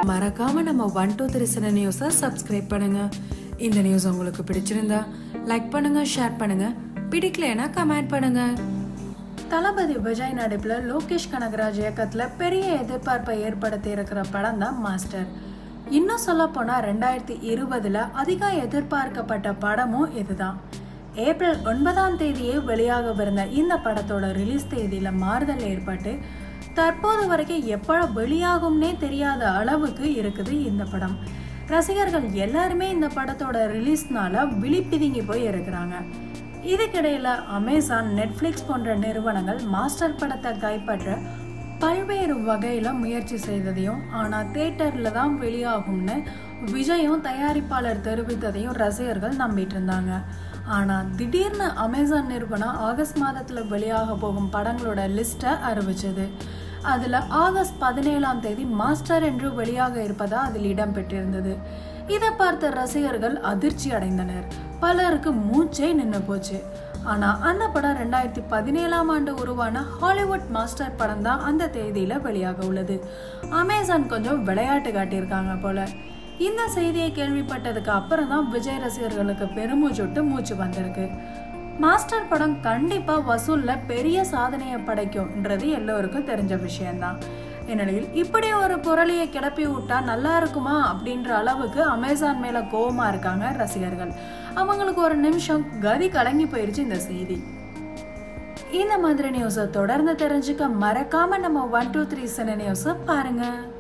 மறக்காம நம்ம 123 நியூஸை சப்ஸ்கிரைப் பண்ணுங்க. இந்த நியூஸ் உங்களுக்கு பிடிச்சிருந்தா லைக் பண்ணுங்க, ஷேர் பண்ணுங்க, பிடிக்கலைன்னா கமெண்ட் பண்ணுங்க. தளபதி விஜய் நடிப்புல லோகேஷ் கனகராஜ் இயக்கத்துல பெரிய எதிர்பார்ப்பை ஏற்படுத்தி இருக்கிற படம் தான் மாஸ்டர். இன்னும் சொல்ல போனா 2020 அதிகம் எதிர்பார்க்கப்பட்ட படமும் இதுதான். ஏப்ரல் 9 வெளியாகவிருந்த இந்த படத்தோட ரிலீஸ் தேதியில மாறுதல் ஏற்பட்டு தற்போது வரைக்கும் எப்போ வெளியாகும்னே தெரியாத அளவுக்கு இருக்குது இந்த படம். ரசிகர்கள் எல்லாருமே இந்த படத்தோட ரிலீஸ்னால விழிப்பிதுங்கி போய் இருக்கிறாங்க. இதுக்கிடையில அமேசான், நெட்ஃபிளிக்ஸ் போன்ற நிறுவனங்கள் மாஸ்டர் படத்தை கைப்பற்ற பல்வேறு வகையில முயற்சி செய்ததையும், ஆனா தியேட்டர்ல தான் வெளியாகும்னு விஜயும் தயாரிப்பாளர் தெரிவித்ததையும் ரசிகர்கள் நம்பிட்டு இருந்தாங்க. ஆனா திடீர்னு அமேசான் நிறுவனம் ஆகஸ்ட் மாதத்துல வெளியாக போகும் படங்களோட லிஸ்ட்டை அறிவிச்சது. அதுல ஆகஸ்ட் 17 மாஸ்டர் என்று வெளியாக இருப்பதா அதில் இடம் பெற்றிருந்தது. இதை பார்த்த ரசிகர்கள் அதிர்ச்சி அடைந்தனர். பலருக்கு மூச்சே நின்று போச்சு. ஆனா அந்த படம் 2017 உருவான ஹாலிவுட் மாஸ்டர் படம் தான் அந்த தேதியில வெளியாக உள்ளது. அமேசான் கொஞ்சம் விளையாட்டு காட்டியிருக்காங்க போல. இந்த செய்தியை கேள்விப்பட்டதுக்கு அப்புறம் தான் விஜய் ரசிகர்களுக்கு பெருமூச்சுட்டு மூச்சு வந்திருக்கு. மாஸ்டர் படம் கண்டிப்பா வசூல்ல பெரிய சாதனையை படைக்கும்ன்றது எல்லோருக்கும் தெரிஞ்ச விஷயம்தான். இந்நிலையில் இப்படி ஒரு புரளியை கிளப்பி விட்டா நல்லா இருக்குமா அப்படின்ற அளவுக்கு அமேசான் மேல கோவமா இருக்காங்க ரசிகர்கள். அவங்களுக்கு ஒரு நிமிஷம் கதி கலங்கி போயிருச்சு இந்த செய்தி. இந்த மாதிரி நியூஸை தொடர்ந்து தெரிஞ்சுக்க மறக்காம நம்ம 123 நியூஸை பாருங்க.